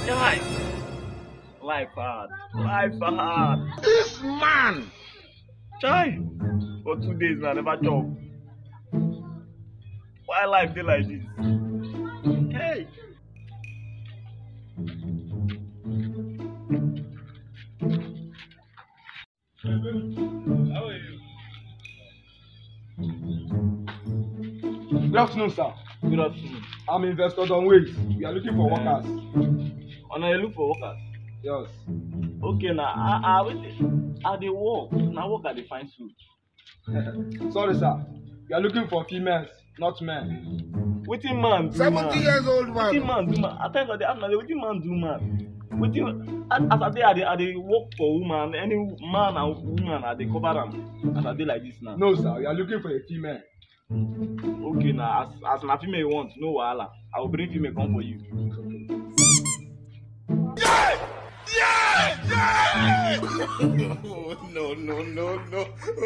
Chai. Life hard. Life hard. This man. Chai. For 2 days now, never job. Why life dey like this? Hey. How are you? Good afternoon, sir. Good afternoon. I'm investor on Ways. We are looking for workers. On I look for workers. Yes. Okay, now I dey work. Now work I dey find suit. Sorry, sir. We are looking for females, not men. Wetin man do 70 years old man. Wetin man do man? I tell you, wetin man do man? Wetin as I dey work for woman, any man and woman I dey cover am. As I dey like this now. No, sir. We are looking for a female. Okay, now as na female you want, no wahala. I will bring female come for you. No, no, no, no.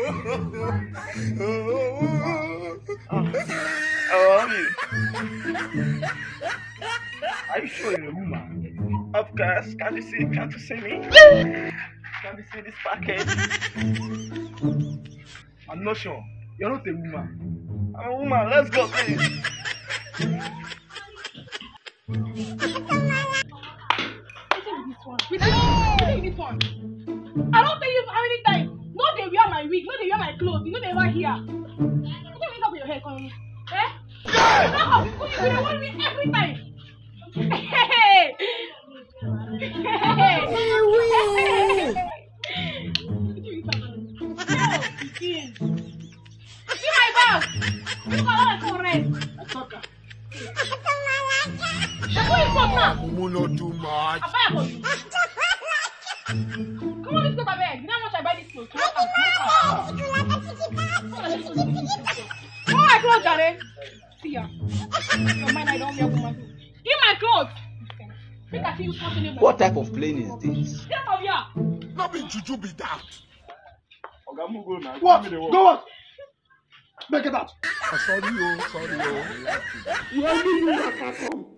How are you? Are you sure you're a woman? Of course. Can't you see me? Can't you see this package? I'm not sure. You're not a woman. I'm a woman. Let's go, please. This one. I don't tell you how many times. No, they wear my wig. No, they wear my clothes. You know they wear here. You don't up your hair, come on. Eh? Yeah. You want me every time. Hey. See my bag. Look at all the red. Who is up now? Not too much. I buy for you. Come on, let's go to bed. You know how much I buy this clothes? Oh, my clothes, Jare. See ya. Your mind, I don't wear woman. Give my clothes. Make I see you something. What type of plane is this? Get out of here. Not be juju be that. Oga, move go now. What? Go on. Make it out. Sorry, oh. You are leaving that platform.